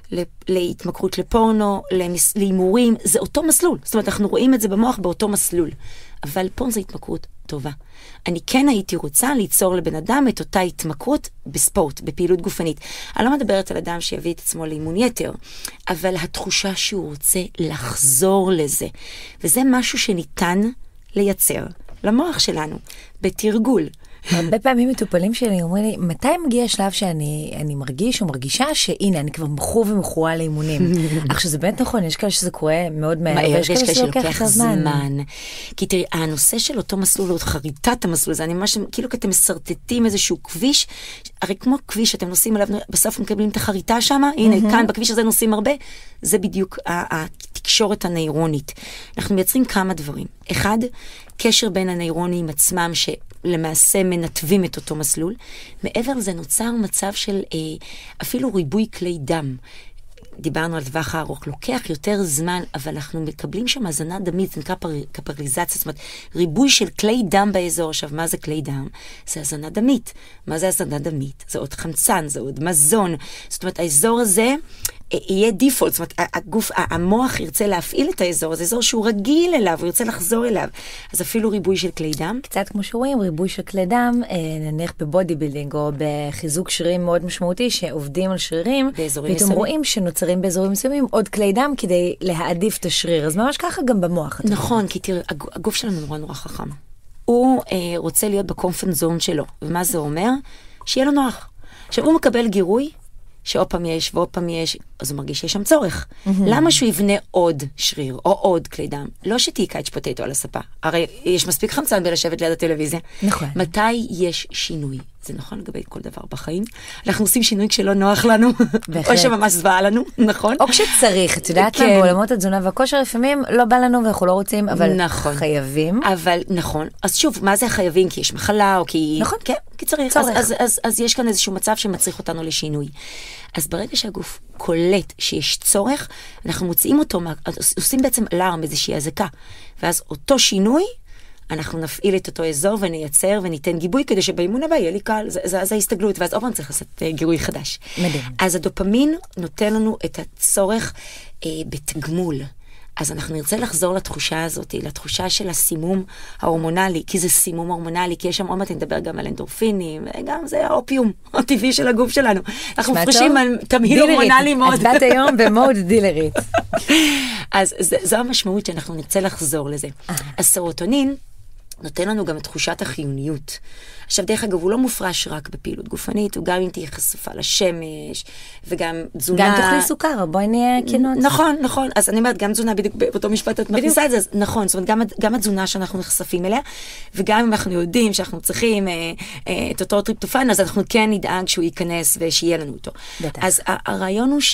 להתמכרות לפורנו, להימורים, זה אותו מסלול. זאת אומרת, אנחנו רואים את זה במוח באותו מסלול. אבל פה זו התמכרות טובה. אני כן הייתי רוצה ליצור לבן אדם את אותה התמכרות בספורט, בפעילות גופנית. אני לא מדברת על אדם שיביא את עצמו לאימון יתר, אבל התחושה שהוא רוצה לחזור לזה. וזה משהו שניתן לייצר למוח שלנו, בתרגול. הרבה פעמים מטופלים שלי אומרים לי, מתי מגיע השלב שאני מרגיש או מרגישה שהנה, אני כבר מכור ומכורה לאימונים. אך שזה באמת נכון, יש כאלה שזה קורה מאוד מהר, ויש כאלה שלוקח זמן. כי תראי, הנושא של אותו מסלול, או חריטת המסלול הזה, אני ממש, כאילו אתם מסרטטים איזשהו כביש, הרי כמו כביש, אתם נוסעים עליו, בסוף מקבלים את החריטה שם, הנה, כאן בכביש הזה נוסעים הרבה, זה בדיוק התקשורת הנוירונית. אנחנו מייצרים כמה דברים. אחד, קשר בין הנוירונים עצמם שלמעשה מנתבים את אותו מסלול. מעבר לזה נוצר מצב של אפילו ריבוי כלי דם. דיברנו על טווח הארוך, לוקח יותר זמן, אבל אנחנו מקבלים שם הזנה דמית, זה נקרא קפילריזציה, זאת אומרת, ריבוי של כלי דם באזור. עכשיו, מה זה כלי דם? זה הזנה דמית. מה זה הזנה דמית? זה עוד חמצן, זה עוד מזון. זאת אומרת, האזור הזה יהיה דיפולט, זאת אומרת, המוח ירצה להפעיל את האזור, זה אזור שהוא רגיל אליו, הוא ירצה לחזור אליו. אז אפילו ריבוי של כלי דם. קצת כמו שרואים, ריבוי של כלי דם, נניח בבודי בילדינג, או בחיזוק שרירים מאוד משמעותי, שעובדים על שרירים, ואתם רואים שנוצרים באזורים מסוימים עוד כלי דם, כדי להעדיף את השריר. אז ממש ככה גם במוח. נכון, כי תראי, הגוף שלנו נורא נורא חכם. הוא רוצה להיות בקומפורט זון שלו. ומה זה אומר? שיהיה לו נוח. עכשיו, הוא מקבל גירוי, שעוד פעם יש ועוד פעם יש, אז הוא מרגיש שיש שם צורך. למה שהוא יבנה עוד שריר או עוד כלי דם? לא שתהיה קייץ' פוטטו על הספה. הרי יש מספיק חמצן בלשבת ליד הטלוויזיה. נכון. מתי יש שינוי? זה נכון לגבי כל דבר בחיים. אנחנו עושים שינוי כשלא נוח לנו, או שממש זוועה לנו, נכון? או כשצריך, את יודעת מה, בעולמות התזונה והכושר לפעמים לא בא לנו ואנחנו לא רוצים, אבל חייבים. אבל נכון. אז שוב, מה זה חייבים? כי יש מחלה או כי... נכון. כן, כי צריך. אז יש כאן איזשהו מצב שמצריך אותנו לשינוי. אז ברגע שהגוף קולט שיש צורך, אנחנו מוציאים אותו, עושים בעצם אלארם, איזושהי הזקה. ואז אותו שינוי, אנחנו נפעיל את אותו אזור ונייצר וניתן גיבוי כדי שבאימון הבא יהיה לי קל. זה ההסתגלות, ואז עוד פעם צריך לעשות גירוי חדש. מדהים. אז הדופמין נותן לנו את הצורך בתגמול. אז אנחנו נרצה לחזור לתחושה הזאת, לתחושה של הסימום ההורמונלי, כי זה סימום הורמונלי, כי יש שם עוד מעט נדבר גם על אנדורפינים, וגם זה האופיום הטבעי של הגוף שלנו. אנחנו מפרישים על תמהיל הורמונלי מאוד. את בת היום במוד דילרית. אז זו המשמעות שאנחנו נרצה לחזור לזה. הסרוטונין נותן לנו גם את תחושת החיוניות. עכשיו, דרך אגב, הוא לא מופרש רק בפעילות גופנית, הוא גם אם תהיה חשופה לשמש, וגם תזונה... גם תאכלי סוכר, בואי נהיה כנות. נכון, נכון. אז אני אומרת, גם תזונה, בדיוק באותו משפט את מכניסה את זה, נכון, זאת אומרת, גם התזונה שאנחנו נחשפים אליה, וגם אם אנחנו יודעים שאנחנו צריכים את אותו טריפטופן, אז אנחנו כן נדאג שהוא ייכנס ושיהיה לנו אותו. אז הרעיון הוא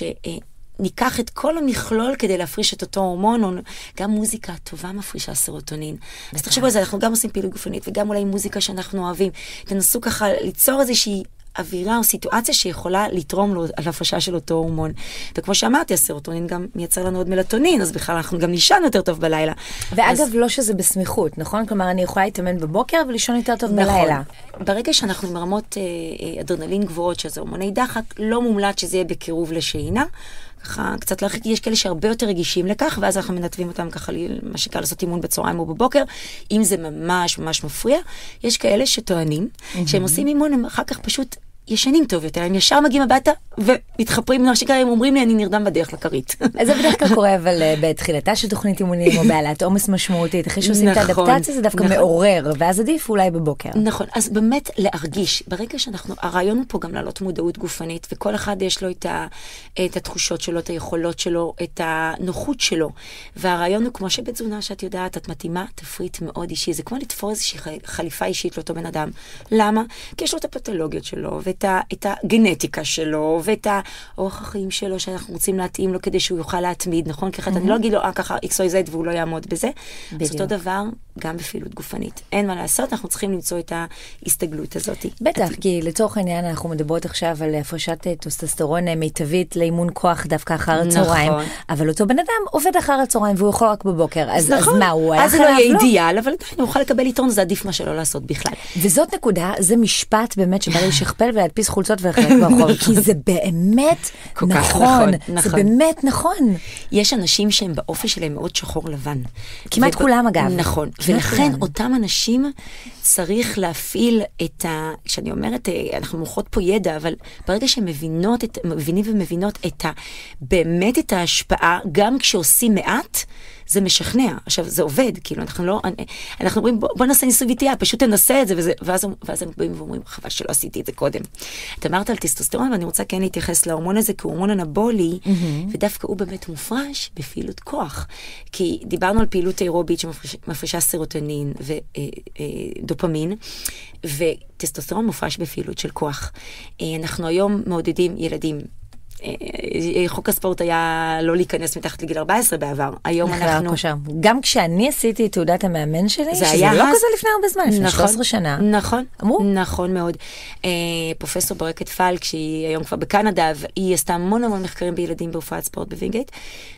ניקח את כל המכלול כדי להפריש את אותו הורמון, גם מוזיקה טובה מפרישה סרוטונין. אז תחשבו על זה, אנחנו גם עושים פעילות גופנית, וגם אולי מוזיקה שאנחנו אוהבים. תנסו ככה ליצור איזושהי אווירה או סיטואציה שיכולה לתרום לו על הפרשה של אותו הורמון. וכמו שאמרתי, הסרוטונין גם מייצר לנו עוד מלטונין, אז בכלל אנחנו גם לישון יותר טוב בלילה. ואגב, לא שזה בסמיכות, נכון? כלומר, אני יכולה להתאמן בבוקר ולישון יותר טוב בלילה. ברגע שאנחנו עם רמות אדרנלין גבוהות, שזה הורמוני דחק, לא מומלץ שזה יהיה בקירוב לשינה. ככה, קצת להרחיק, יש כאלה שהרבה יותר רגישים לכך, ואז אנחנו מנתבים אותם ככה, מה שקרה לעשות אימון בצהריים או בבוקר, אם זה ממש ממש מפריע. יש כאלה שטוענים, שהם עושים אימון, הם אחר כך פשוט ישנים טוב יותר, הם ישר מגיעים הביתה ומתחפרים, מה שקרה, הם אומרים לי, אני נרדם בדרך לכרית. אז זה בדרך כלל קורה, אבל בתחילתה של תוכנית אימונים, או בעלת עומס משמעותית, אחרי שעושים את האדפטציה, זה דווקא מעורר, ואז עדיף אולי בבוקר. נכון, אז באמת להרגיש, ברגע שאנחנו, הרעיון הוא פה גם לעלות מודעות גופנית, וכל אחד יש לו את התחושות שלו, את היכולות שלו, את הנוחות שלו, והרעיון הוא כמו שבתזונה שאת יודעת, את מתאימה תפריט מאוד אישי, זה כמו לתפור איזושהי חליפה אישית לאותו בן אדם. למה? כי יש לו את הפתולוגיות שלו, את הגנטיקה שלו, ואת האורח החיים שלו, שאנחנו רוצים להתאים לו כדי שהוא יוכל להתמיד, נכון? כי אני לא אגיד לו, ככה XYZ והוא לא יעמוד בזה. אז אותו דבר, גם בפעילות גופנית. אין מה לעשות, אנחנו צריכים למצוא את ההסתגלות הזאת. בטח, כי לצורך העניין אנחנו מדברות עכשיו על הפרשת טסטוסטרון מיטבית לאימון כוח דווקא אחר הצהריים, אבל אותו בן אדם עובד אחר הצהריים והוא יכול רק בבוקר, אז מה, הוא הלך אז לא יהיה אידיאל, אבל הוא יוכל לקבל יתרון, זה עדיף מה שלא לעשות בכלל. וזאת נקודה, זה משפט באמת שבא לי לשכפל ולהדפיס חולצות ולחלק ברחוב, כי זה באמת נכון, זה באמת נכון. יש אנשים שהם באופי שלהם מאוד שחור לבן. כמעט כולם אגב. נכון, ולכן אותם אנשים צריך להפעיל כשאני אומרת, אנחנו מוכרות פה ידע, אבל ברגע שהם מבינים ומבינות באמת את ההשפעה, גם כשעושים מעט, זה משכנע. עכשיו, זה עובד, כאילו, אנחנו אומרים, בוא נעשה ניסוי וטעייה, פשוט תנסה את זה, ואז הם באים ואומרים, חבל שלא עשיתי את זה קודם. את אמרת על טסטוסטרון, ואני רוצה כן להתייחס להורמון הזה, כי הוא הורמון אנבולי, ודווקא הוא באמת מופרש בפעילות כוח. כי דיברנו על פעילות אירובית שמפרישה סרוטונין ודופמין, וטסטוסטרון מופרש בפעילות של כוח. אנחנו היום מעודדים ילדים, חוק הספורט היה לא להיכנס מתחת לגיל 14 בעבר. היום אנחנו... גם כשאני עשיתי תעודת המאמן שלי, שזה לא כזה לפני הרבה זמן, לפני 13 שנה. נכון, נכון מאוד. פרופסור ברקת פלק, שהיא היום כבר בקנדה, והיא עשתה המון מחקרים בילדים ברפואת ספורט בווינגייט,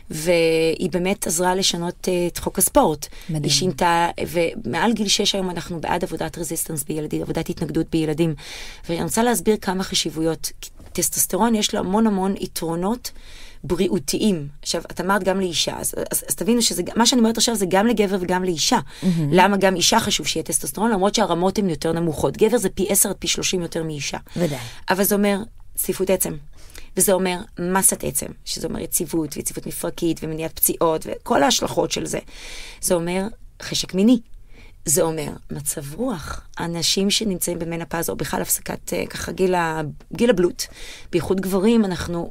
והיא באמת עזרה לשנות את חוק הספורט. מדהים. היא שינתה, ומעל גיל 6 היום אנחנו בעד עבודת רזיסטנס בילדים, עבודת התנגדות בילדים. ואני רוצה להסביר כמה חשיבויות. טסטוסטרון יש לו המון יתרונות בריאותיים. עכשיו, את אמרת גם לאישה, אז תבינו מה שאני אומרת עכשיו זה גם לגבר וגם לאישה. למה גם אישה חשוב שיהיה טסטוסטרון, למרות שהרמות הן יותר נמוכות. גבר זה פי 10 עד פי 30 יותר מאישה. ודאי. אבל זה אומר צפיפות עצם. וזה אומר מסת עצם, שזה אומר יציבות ויציבות מפרקית ומניעת פציעות וכל ההשלכות של זה. זה אומר חשק מיני. זה אומר מצב רוח. אנשים שנמצאים במנופאוזה או בכלל הפסקת ככה גיל הבלוט, בייחוד גברים, אנחנו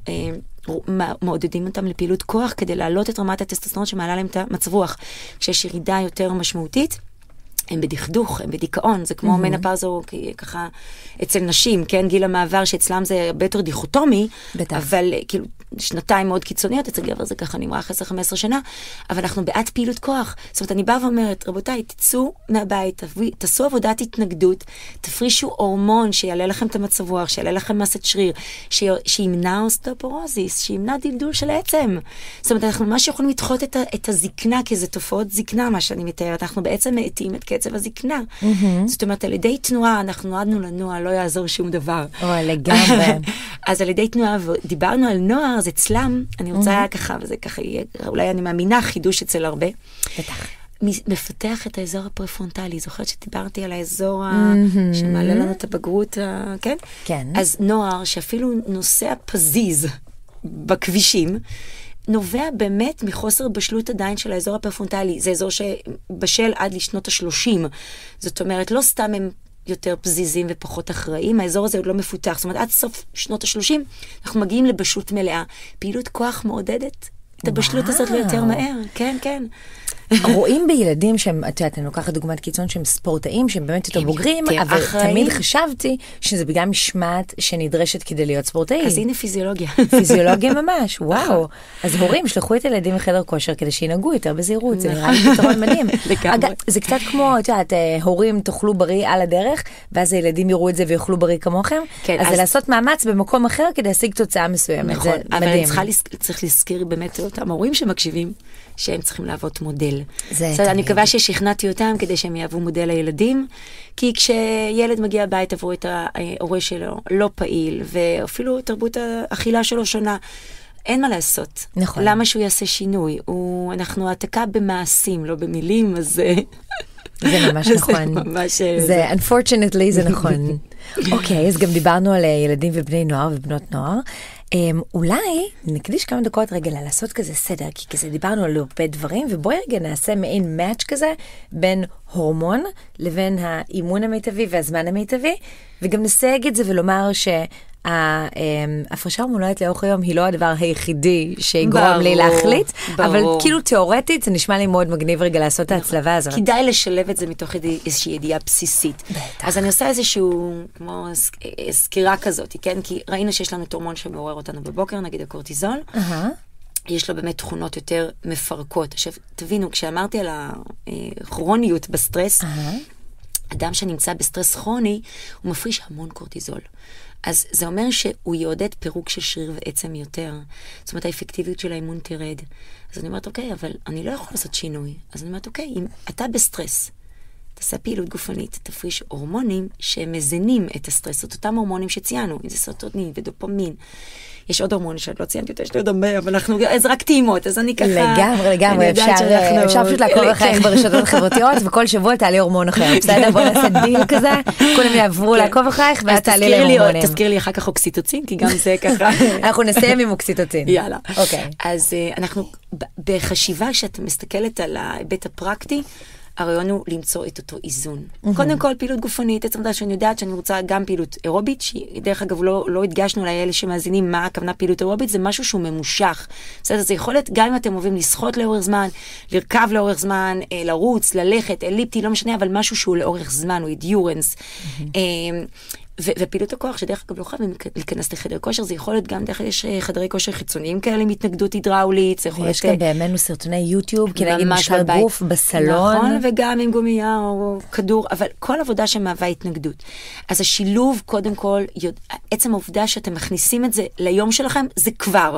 מעודדים אותם לפעילות כוח כדי להעלות את רמת הטסטוסטרון שמעלה להם את המצב רוח. כשיש ירידה יותר משמעותית, הם בדכדוך, הם בדיכאון, זה כמו מנופאוזה ככה אצל נשים, כן, גיל המעבר שאצלם זה הרבה יותר דיכוטומי, אבל כאילו שנתיים מאוד קיצוניות, אצל גבר זה ככה נמרח 10-15 שנה, אבל אנחנו בעד פעילות כוח. זאת אומרת, אני באה ואומרת, רבותיי, תצאו מהבית, תעשו עבודת התנגדות, תפרישו הורמון שיעלה לכם את המצב רוח, שיעלה לכם מסת שריר, שימנע אוסטאופורוזיס, שימנע דלדול של עצם. זאת אומרת, אנחנו ממש יכולים לדחות את הזקנה, כי זה תופעות זקנה, מה שאני מתארת. אנחנו בעצם מאטים את קצב הזקנה. זאת אומרת, על ידי תנועה, אנחנו נועדנו לנוע, לא יעזור שום דבר. לגמרי. אז על ידי תנועה, ודיברנו על נוער, אז אצלם, אני רוצה ככה, וזה ככה יהיה, אולי אני מאמינה, חידוש אצל הרבה. בטח. מפתח את האזור הפרפרונטלי. זוכרת שדיברתי על האזור שמעלה לנו את הבגרות, כן? כן. אז נוער שאפילו נוסע פזיז בכבישים, נובע באמת מחוסר בשלות עדיין של האזור הפרפרונטלי. זה אזור שבשל עד לשנות ה-30. זאת אומרת, לא סתם הם יותר פזיזים ופחות אחראים, האזור הזה עוד לא מפותח. זאת אומרת, עד סוף שנות ה-30, אנחנו מגיעים לבשלות מלאה. פעילות כוח מעודדת את הבשלות הזאת ליותר מהר. כן, כן. רואים בילדים שהם, את יודעת, אני לוקחת דוגמת קיצון שהם ספורטאים, שהם באמת יותר בוגרים, אבל תמיד חשבתי שזה בגלל משמעת שנדרשת כדי להיות ספורטאי. אז הנה פיזיולוגיה. פיזיולוגיה ממש, וואו. אז הורים, שלחו את הילדים לחדר כושר כדי שינהגו יותר בזהירות, זה נראה לי פתרון מדהים. אגב, זה קצת כמו, את יודעת, הורים תאכלו בריא על הדרך, ואז הילדים יראו את זה ויאכלו בריא כמוכם, אז זה לעשות מאמץ במקום אחר כדי להשיג תוצאה מסוימת. זה מדהים. אבל צריך להזכיר באמת אותם ההורים שמקשיבים, שהם צריכים לעבוד מודל. אני מקווה ששכנעתי אותם כדי שהם יעבו מודל לילדים, כי כשילד מגיע הבית עבור את ההורה שלו, לא פעיל, ואפילו תרבות האכילה שלו שונה, אין מה לעשות. נכון. למה שהוא יעשה שינוי? אנחנו העתקה במעשים, לא במילים, אז זה ממש נכון. זה, unfortunately, זה נכון. אוקיי, אז גם דיברנו על ילדים ובני נוער ובנות נוער. אולי נקדיש כמה דקות רגע לעשות כזה סדר, כי כזה דיברנו על הרבה דברים, ובואי רגע נעשה מעין מאץ' כזה בין הורמון לבין האימון המיטבי והזמן המיטבי, וגם נסייג את זה ולומר ההפרשה הורמונלית לאורך היום היא לא הדבר היחידי שיגרום לי להחליט, אבל כאילו תיאורטית זה נשמע לי מאוד מגניב רגע לעשות את ההצלבה הזאת. כדאי לשלב את זה מתוך איזושהי ידיעה בסיסית. אז אני עושה איזשהו, כמו סקירה כזאת, כן? כי ראינו שיש לנו הורמון שמעורר אותנו בבוקר, נגיד הקורטיזול. יש לו באמת תכונות יותר מפרקות. עכשיו, תבינו, כשאמרתי על הכרוניות בסטרס, אדם שנמצא בסטרס כרוני, הוא מפריש המון קורטיזול. אז זה אומר שהוא יעודד פירוק של שריר ועצם יותר. זאת אומרת, האפקטיביות של האימון תרד. אז אני אומרת, אוקיי, אבל אני לא יכול לעשות שינוי. אז אני אומרת, אוקיי, אם אתה בסטרס, תעשה פעילות גופנית, תפריש הורמונים שמזנים את הסטרס, את אותם הורמונים שציינו, אם זה סרוטונין ודופמין. יש עוד הורמונים שעוד לא ציינתי אותה, יש לי עוד הרבה, אבל אז רק טעימות, אז אני ככה... לגמרי, אפשר פשוט לעקוב אחריך ברשתות החברתיות, וכל שבוע תעלי הורמון אחר. בסדר, בוא נעשה דיל כזה, כולם יעברו לעקוב אחריך, ואת תעלי להורמונים. תזכיר לי אחר כך אוקסיטוצין, כי גם זה ככה... אנחנו נסיים עם אוקסיטוצין. יאללה. אוקיי. אז אנחנו, בחשיבה שאת מסתכלת על ההיבט הפרקטי, הרעיון הוא למצוא את אותו איזון. קודם כל, פעילות גופנית, עצם דעת שאני יודעת שאני רוצה גם פעילות אירובית, שדרך אגב לא הדגשנו לאלה שמאזינים מה הכוונה פעילות אירובית, זה משהו שהוא ממושך. בסדר, זה יכול להיות גם אם אתם אוהבים לשחות לאורך זמן, לרכב לאורך זמן, לרוץ, ללכת, אליפטי, לא משנה, אבל משהו שהוא לאורך זמן, הוא אדיורנס. ופעילות הכוח, שדרך אגב לא חייבים להיכנס לחדר כושר, זה יכול להיות גם דרך יש חדרי כושר חיצוניים כאלה עם התנגדות הידראולית, יש כאן בימינו סרטוני יוטיוב, כי נגיד משקל גוף בסלון. נכון, וגם עם גומייה או כדור, אבל כל עבודה שמהווה התנגדות. אז השילוב, קודם כל, עצם העובדה שאתם מכניסים את זה ליום שלכם, זה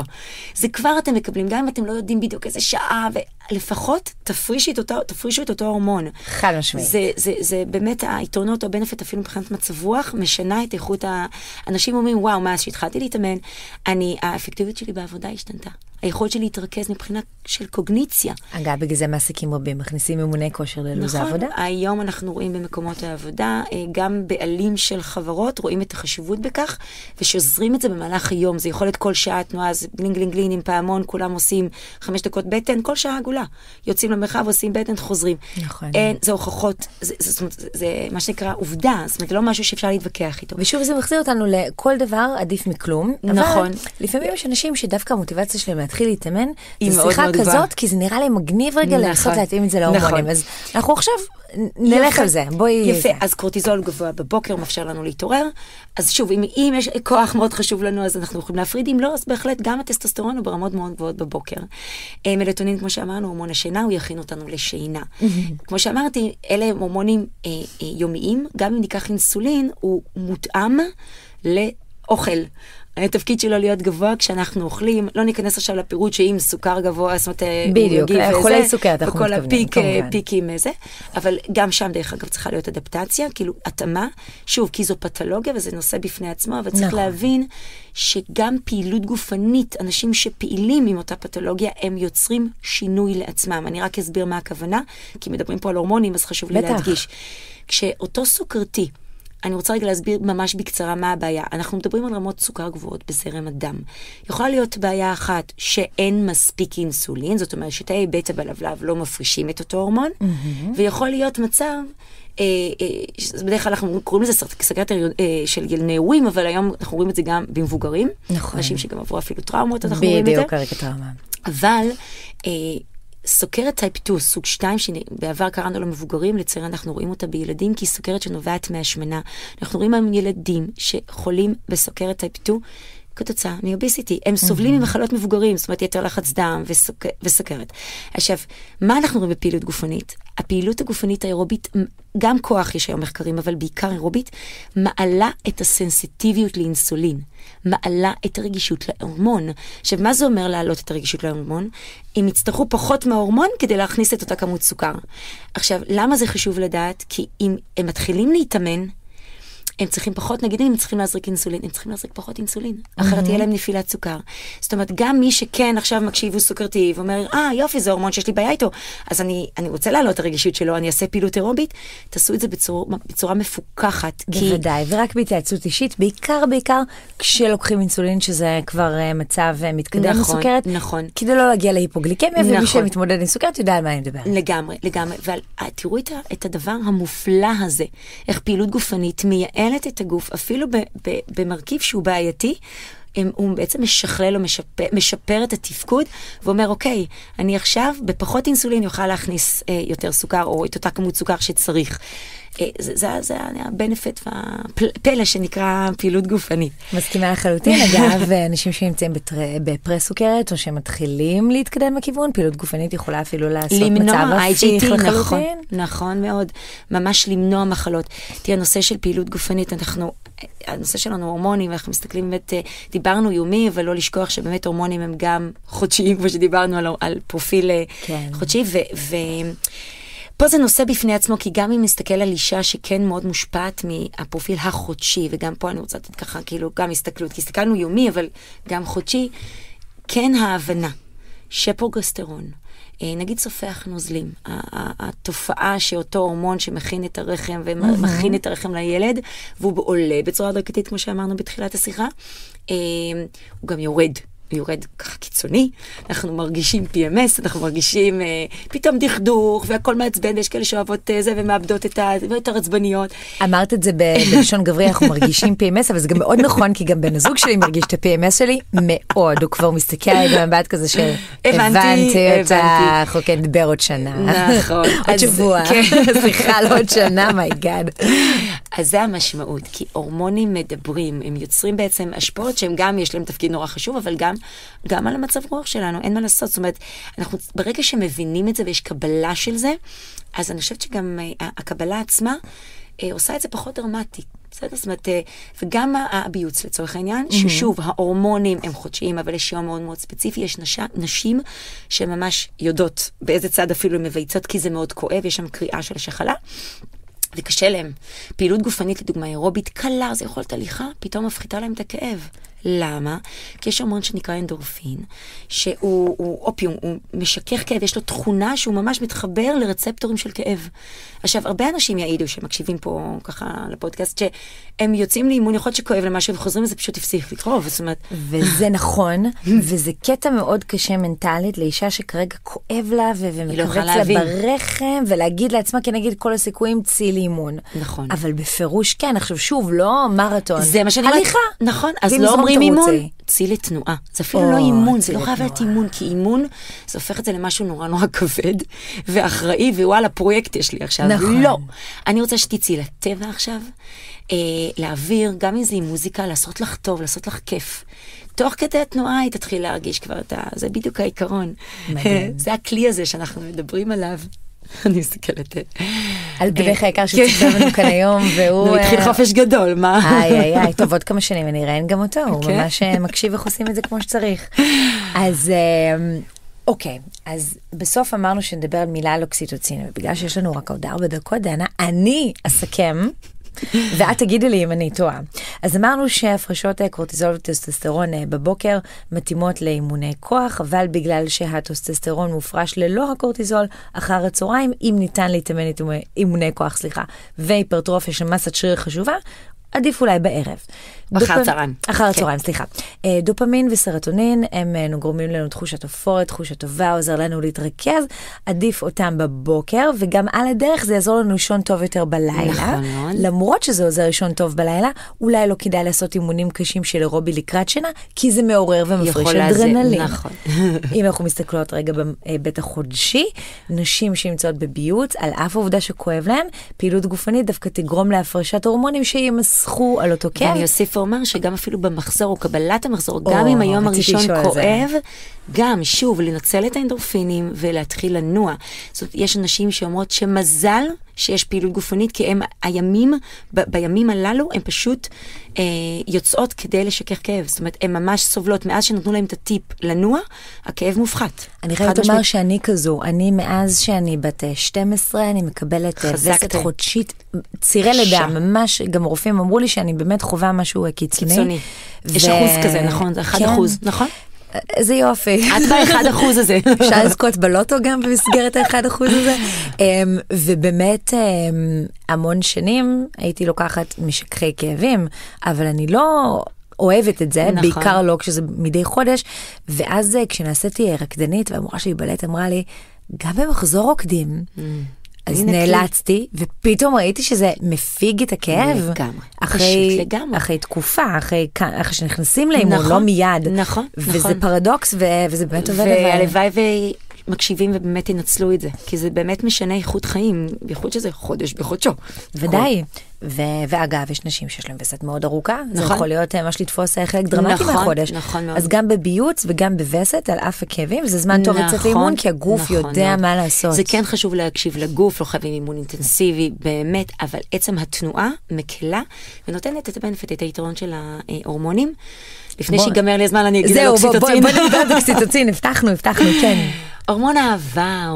כבר אתם מקבלים, גם אם אתם לא יודעים בדיוק איזה שעה, ולפחות תפרישו את אותו הורמון. חד משמעית. זה באמת היתרונות או בנפט אפילו מבחינת מצב רוח, משנה את איכות האנשים אומרים, וואו, מאז שהתחלתי להתאמן, האפקטיביות שלי בעבודה השתנתה. היכולת שלי להתרכז מבחינה של קוגניציה. אגב, בגלל זה מעסיקים רבים, מכניסים ממוני כושר ללוז העבודה. נכון, היום אנחנו רואים במקומות העבודה, גם בעלים של חברות, רואים את החשיבות בכך, ושוזרים את זה במהלך היום. זה יכול להיות כל שעה תנועה, אז גלין עם פעמון, כולם עושים 5 דקות בטן, כל שעה עגולה. יוצאים למרחב, עושים בטן, חוזרים. נכון. זה הוכחות, זה מה שנקרא עובדה, זאת אומרת, לא משהו שאפשר להתווכח איתו. ושוב, זה מחזיר אותנו לכל דבר עדיף מכלום. נכון. לפעמים יש אנשים שדווקא המוטיבציה שלהם להתחיל להתאמן, זו שיחה כזאת, כי זה נראה לי מגניב רגע לנסות להתאים את זה להורמונים. אז אנחנו עכשיו נלך על זה. יפה, אז קורטיזול גבוה בבוקר מאפשר לנו להתעורר. אז שוב, אם יש כוח מאוד חשוב לנו, אז אנחנו יכולים להפריד. אם לא, אז בהחלט גם הטסטוסטרון הוא ברמות מאוד גבוהות בבוקר. מלטונין, כמו שאמרנו, הורמון השינה, הוא יכין אותנו לשינה. כמו שאמרתי, אלה הורמונים יומיים, גם אם ניקח אינסולין, הוא מותאם לאוכל. התפקיד שלו להיות גבוה כשאנחנו אוכלים, לא ניכנס עכשיו לפירוט שאם סוכר גבוה, זאת אומרת, בדיוק, חולי סוכרת, אנחנו מתכוונים, וכל הפיקים איזה, אבל גם שם דרך אגב צריכה להיות אדפטציה, כאילו התאמה, שוב, כי זו פתולוגיה וזה נושא בפני עצמו, אבל צריך להבין שגם פעילות גופנית, אנשים שפעילים עם אותה פתולוגיה, הם יוצרים שינוי לעצמם. אני רק אסביר מה הכוונה, כי מדברים פה על הורמונים, אז חשוב לי להדגיש. כשאותו סוכרתי, אני רוצה רגע להסביר ממש בקצרה מה הבעיה. אנחנו מדברים על רמות סוכר גבוהות בזרם הדם. יכולה להיות בעיה אחת שאין מספיק אינסולין, זאת אומרת שתאי בטא בלבלב לא מפרישים את אותו הורמון, ויכול להיות מצב, בדרך כלל אנחנו קוראים לזה סוכרת של נעורים, אבל היום אנחנו רואים את זה גם במבוגרים. נכון. אנשים שגם עברו אפילו טראומות, אנחנו רואים את זה. בדיוק, כרגע טראומה. אבל סוכרת טייפ 2, סוג 2, שבעבר קראנו למבוגרים, לצערי אנחנו רואים אותה בילדים, כי היא סוכרת שנובעת מהשמנה. אנחנו רואים היום ילדים שחולים בסוכרת טייפ 2, כתוצאה מאוביסיטי. הם סובלים ממחלות מבוגרים, זאת אומרת, יתר לחץ דם וסוכרת. עכשיו, מה אנחנו רואים בפעילות גופנית? הפעילות הגופנית האירובית, גם כוח יש היום מחקרים, אבל בעיקר אירובית, מעלה את הסנסיטיביות לאינסולין. מעלה את הרגישות להורמון. עכשיו, מה זה אומר להעלות את הרגישות להורמון? הם יצטרכו פחות מההורמון כדי להכניס את אותה כמות סוכר. עכשיו, למה זה חשוב לדעת? כי אם הם מתחילים להתאמן, הם צריכים פחות, נגיד אם הם צריכים להזריק אינסולין, הם צריכים להזריק פחות אינסולין, אחרת תהיה להם נפילת סוכר. זאת אומרת, גם מי שכן עכשיו מקשיב הוא סוכרתי, ואומר, יופי, זה הורמון שיש לי בעיה איתו, אז אני רוצה להעלות את הרגישות שלו, אני אעשה פעילות אירובית, תעשו את זה בצורה מפוקחת. בוודאי, ורק בהתייעצות אישית, בעיקר כשלוקחים אינסולין, שזה כבר מצב מתקדם מסוכרת, נכון. כדי לא להגיע להיפוגליקמיה, ומי שמתמודד עם סוכרת יודע על מה אני מדבר. לגמרי. תראו את הדבר המופלא הזה, איך פעילות גופנית מייעל מתגמלת את הגוף, אפילו במרכיב שהוא בעייתי, הוא בעצם משכלל או משפר את התפקוד, ואומר, אוקיי, אני עכשיו בפחות אינסולין יוכל להכניס יותר סוכר, או את אותה כמות סוכר שצריך. זה הבנפיט והפלא שנקרא פעילות גופנית. מסכימה לחלוטין, אגב, אנשים שנמצאים בפרה-סוכרת, או שמתחילים להתקדם בכיוון, פעילות גופנית יכולה אפילו לעשות מצב הפיך לחלוטין. נכון מאוד, ממש למנוע מחלות. תראה, הנושא של פעילות גופנית, הנושא שלנו הורמונים, אנחנו מסתכלים באמת, דיברנו יומי, אבל לא לשכוח שבאמת הורמונים הם גם חודשיים, כמו שדיברנו על פרופיל חודשי, פה זה נושא בפני עצמו, כי גם אם נסתכל על אישה שכן מאוד מושפעת מהפרופיל החודשי, וגם פה אני רוצה לתת ככה, כאילו, גם הסתכלות, כי הסתכלנו יומי, אבל גם חודשי, כן ההבנה שפרוגסטרון, נגיד סופח נוזלים, התופעה שאותו הורמון שמכין את הרחם, ומכין את הרחם לילד, והוא עולה בצורה דרכתית, כמו שאמרנו בתחילת השיחה, הוא גם יורד ככה קיצוני, אנחנו מרגישים PMS, אנחנו מרגישים פתאום דכדוך, והכל מעצבן, ויש כאלה שאוהבות זה, ומאבדות את יותר עצבניות. אמרת את זה בלשון גברי, אנחנו מרגישים PMS, אבל זה גם מאוד נכון, כי גם בן הזוג שלי מרגיש את ה-PMS שלי מאוד, הוא כבר מסתכל עליי במבט כזה שהבנתי אותך, אוקיי, נדבר עוד שנה. נכון. עוד שבוע, סליחה, לא עוד שנה, מי גאד. אז זה המשמעות, כי הורמונים מדברים, הם יוצרים בעצם השפעות שהם גם יש להם תפקיד נורא חשוב, אבל גם על המצב רוח שלנו, אין מה לעשות. זאת אומרת, ברגע שמבינים את זה ויש קבלה של זה, אז אני חושבת שגם הקבלה עצמה עושה את זה פחות דרמטי. בסדר? זאת אומרת, וגם הביוץ לצורך העניין, ששוב, ההורמונים הם חודשיים, אבל יש יום מאוד מאוד ספציפי, יש נשים שממש יודעות באיזה צד אפילו הן מבייצות, כי זה מאוד כואב, יש שם קריאה של השחלה, וקשה להם. פעילות גופנית, לדוגמה, אירובית קלה, זה יכול להיות הליכה, פתאום מפחיתה להם את הכאב. למה? כי יש הורמון שנקרא אנדורפין, שהוא אופיום, הוא משכך כאב, יש לו תכונה שהוא ממש מתחבר לרצפטורים של כאב. עכשיו, הרבה אנשים יעידו שמקשיבים פה ככה לפודקאסט, שהם יוצאים לאימון, יכול להיות שכואב למשהו, וחוזרים לזה פשוט הפסיק לקרוב, זאת אומרת... וזה נכון, וזה קטע מאוד קשה מנטלית לאישה שכרגע כואב לה, ומקבץ לה ברחם, ולהגיד לעצמה, כי נגיד כל הסיכויים צי לאימון. נכון. אבל בפירוש כן, עכשיו שוב, לא מרתון. זה מה שאני הליכה. נכון, אז לא אומרים אימון, צי לתנועה. זה אפילו לא אימון, זה לא חייב להיות אימון, כי אימון, זה הופך את זה למשהו נורא נורא כבד, ואחראי, ווואלה, פרויקט יש לי עכשיו. נכון. לא. אני רוצה שתצאי לטבע עכשיו, להעביר, גם אם זה עם מוזיקה, לעשות לך טוב, לעשות לך כיף. תוך כדי התנועה היא תתחיל להרגיש כבר את זה בדיוק העיקרון. זה הכלי הזה שאנחנו מדברים עליו. אני מסתכלת. על בנך היקר שצריך לנו כאן היום, והוא... התחיל חופש גדול, מה? איי, טוב, עוד כמה שנים, אני ראיין גם אותו, הוא ממש מקשיב איך עושים את זה כמו שצריך. אז... אוקיי, אז בסוף אמרנו שנדבר על מילה על אוקסיטוצין, ובגלל שיש לנו רק עוד 4 דקות, דנה, אני אסכם, ואת תגידי לי אם אני טועה. אז אמרנו שהפרשות קורטיזול וטסטוסטרון בבוקר מתאימות לאימוני כוח, אבל בגלל שהטסטוסטרון מופרש ללא הקורטיזול אחר הצהריים, אם ניתן להתאמן אימוני כוח, והיפרטרופיה של מסת שריר חשובה, עדיף אולי בערב. אחר הצהריים, סליחה. דופמין וסרטונין, הם גורמים לנו תחושת אפורת, תחושת טובה, עוזר לנו להתרכז, עדיף אותם בבוקר, וגם על הדרך זה יעזור לנו לישון טוב יותר בלילה. למרות שזה עוזר לישון טוב בלילה, אולי לא כדאי לעשות אימונים קשים של אירובי לקראת שינה, כי זה מעורר ומפריש אדרנלין. אם אנחנו מסתכלות רגע בבית החודשי, נשים שנמצאות בביוץ, על אף העובדה שכואב להן, פעילות גופנית דווקא תגרום להפרשת הורמונים שימסכו על אותו כאב. ואני אוסיף ואומר שגם אפילו במחזור או קבלת המחזור, גם אם היום הראשון כואב, גם שוב לנצל את האנדורפינים ולהתחיל לנוע. זאת אומרת, יש אנשים שאומרות שמזל שיש פעילות גופנית, כי הם בימים הללו הם פשוט יוצאות כדי לשכך כאב. זאת אומרת, הם ממש סובלות. מאז שנתנו להם את הטיפ לנוע, הכאב מופחת. אני חייבת לומר שאני כזו. אני מאז שאני בת 12, אני מקבלת וסת חודשית, צירי לידה, ממש, גם רופאים אמרו לי שאני באמת חווה משהו קיצוני. יש אחוז כזה, נכון? זה 1%, נכון? איזה יופי. את ב1% הזה. אפשר לזכות בלוטו גם במסגרת ה1% הזה. ובאמת המון שנים הייתי לוקחת משככי כאבים, אבל אני לא אוהבת את זה, בעיקר לא כשזה מדי חודש. ואז כשנעשיתי רקדנית, והמורה שלי בלט אמרה לי, גם במחזור רוקדים. אז נאלצתי, ופתאום ראיתי שזה מפיג את הכאב. לגמרי. אחרי תקופה, אחרי שנכנסים לאימון, לא מיד. נכון. וזה פרדוקס, וזה באמת עובד. והלוואי מקשיבים ובאמת ינצלו את זה, כי זה באמת משנה איכות חיים, בייחוד שזה חודש בחודשו. ודאי. ואגב, יש נשים שיש להם וסת מאוד ארוכה, זה יכול להיות ממש לתפוס חלק דרמטי מהחודש. נכון מאוד. אז גם בביוץ וגם בווסת, על אף הכאבים, זה זמן טוב לצאת לאימון, כי הגוף יודע מה לעשות. זה כן חשוב להקשיב לגוף, לא חייבים אימון אינטנסיבי, באמת, אבל עצם התנועה מקלה, ונותנת את הבנפיט, את היתרון של ההורמונים. לפני שיגמר לי הזמן, אני אגיד על אוקסיטוצין. זהו, בוא נדבר על אוקסיטוצין, הבטחנו, כן. הורמון אהבה.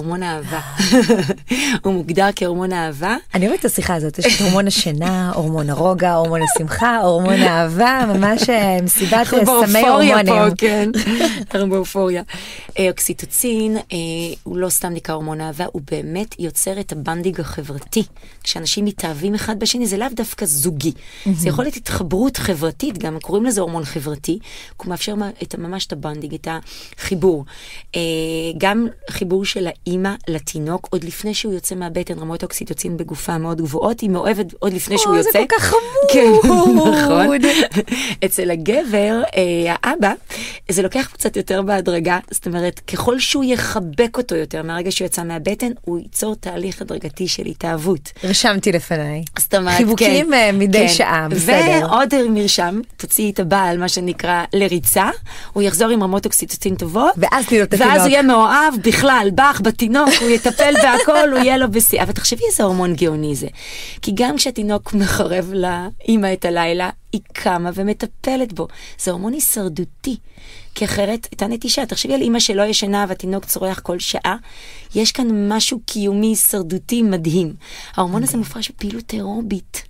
הוא מוגדר כהורמון אהבה. אני אוהבת את השיחה הזאת, יש את הורמון השינה, הורמון הרוגע, הורמון השמחה, הורמון האהבה, ממש מסיבת סמי הורמונים. כן, אנחנו באופוריה. אוקסיטוצין הוא לא סתם נקרא הורמון אהבה, הוא באמת יוצר את הבנדינג החברתי. כשאנשים מתאהבים אחד בשני, זה לאו דווקא זוגי. זה יכול להיות התחברות חברתית, גם קוראים לזה הורמון חברתי, הוא מאפשר ממש את הבנדינג, את החיבור. גם חיבור של האמא לתינוק, עוד לפני שהוא יוצא מהבטן, רמות אוקסיטוצין בגופה מאוד גבוהות, היא מאוהבת עוד לפני שהוא יוצא. זה כל כך חמוד. כן, נכון. אצל הגבר, האבא, זה לוקח קצת יותר בהדרגה, זאת אומרת, ככל שהוא יחבק אותו יותר, מהרגע שהוא יצא מהבטן, הוא ייצור תהליך הדרגתי של התאהבות. רשמתי לפניי. זאת אומרת, חיבוקים מדי שעה, בסדר. ועוד מרשם, תוציאי את הבעל, מה שנקרא, לריצה, הוא יחזור עם רמות אוקסיטוצין טובות, ואז הוא יהיה מאוהב בכלל, בח בתינוק, הוא יטפל בהכל, הוא יהיה לו בשיא. אבל תחשבי איזה הורמון גאוני זה. כי גם כשהתינוק מחרב לאמא את הלילה, היא קמה ומטפלת בו. זה הורמון הישרדותי. כי אחרת, הייתה נטישה. תחשבי על אמא שלא ישנה והתינוק צורח כל שעה. יש כאן משהו קיומי הישרדותי מדהים. ההורמון הזה מופרש בפעילות אירובית.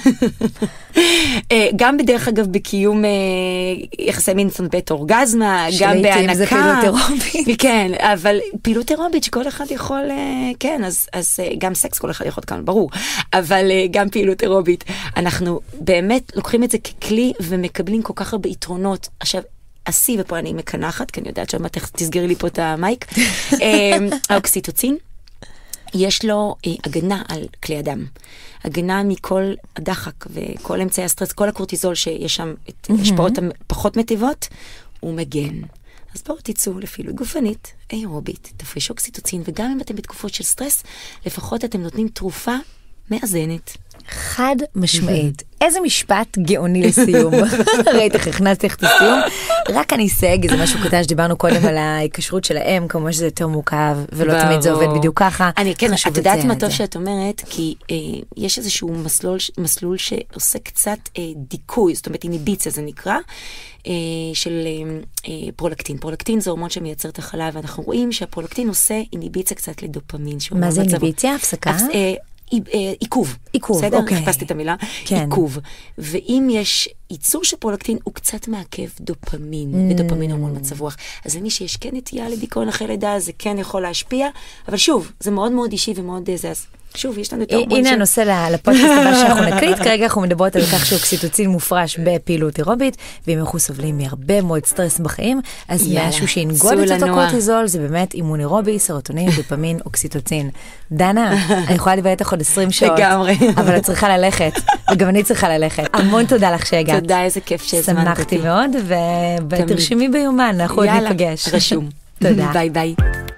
גם בדרך אגב בקיום יחסי מין בית אורגזמה, גם בהנקה. זה פעילות אירובית. כן, אבל פעילות אירובית שכל אחד יכול, כן, אז גם סקס כל אחד יכול כאן, ברור, אבל גם פעילות אירובית. אנחנו באמת לוקחים את זה ככלי ומקבלים כל כך הרבה יתרונות. עכשיו, עשי, ופה אני מקנחת, כי אני יודעת שעוד מעט תסגרי לי פה את המייק. האוקסיטוצין, יש לו הגנה על כלי אדם. הגנה מכל הדחק וכל אמצעי הסטרס, כל הקורטיזול שיש שם, את השפעות הפחות מטיבות, הוא מגן. אז בואו תצאו לפעילות גופנית, אירובית, תפרישו אוקסיטוצין, וגם אם אתם בתקופות של סטרס, לפחות אתם נותנים תרופה מאזנת. חד משמעית. איזה משפט גאוני לסיום. ראית איך הכנסתי לך את הסיום. רק אני אסייג, זה משהו קטן שדיברנו קודם על ההיקשרות שלהם, כמובן שזה יותר מורכב, ולא תמיד זה עובד בדיוק ככה. אני כן, את יודעת מה טוב שאת אומרת, כי יש איזשהו מסלול שעושה קצת דיכוי, זאת אומרת איניביציה זה נקרא, של פרולקטין. פרולקטין זה הורמון שמייצר את החלב, ואנחנו רואים שהפרולקטין עושה איניביציה קצת לדופמין. מה זה איניביציה? הפסקה? עיכוב. בסדר? חיפשתי את המילה. עיכוב. ואם יש ייצור של פרולקטין, הוא קצת מעכב דופמין, ודופמין הורמון מצב רוח. אז למי שיש כן נטייה לדיכאון אחרי לידה, זה כן יכול להשפיע, אבל שוב, זה מאוד מאוד אישי ומאוד זה, אז שוב, יש לנו את ההורמון הנה הנושא לפודקאסט הבא שאנחנו נקליט, כרגע אנחנו מדברות על כך שאוקסיטוצין מופרש בפעילות אירובית, ואם אנחנו סובלים מהרבה מאוד סטרס בחיים, אז משהו שינגוד את אותו קורטיזול, זה באמת אימון אירובי, סרוטונין, דופמין, אוקסיטוצין. דנה, אני יכולה לדבר איתך עוד 20 שעות, אבל את צריכה ללכת, וגם אני צריכה ללכת. המון תודה לך שהגעת. תודה, איזה כיף שהזמנת אותי. שמחתי מאוד, ותרשמי ביומן, אנחנו עוד ניפגש. רשום. תודה. ביי ביי.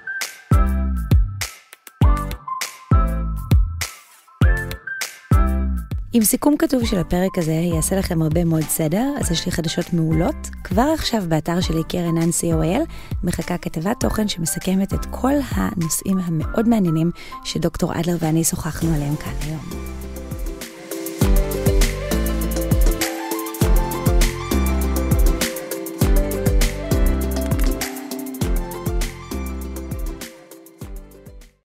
עם סיכום כתוב של הפרק הזה יעשה לכם הרבה מאוד סדר, אז יש לי חדשות מעולות. כבר עכשיו באתר שלי קרן NCOL מחכה כתבת תוכן שמסכמת את כל הנושאים המאוד מעניינים שדוקטור אדלר ואני שוחחנו עליהם כאן היום.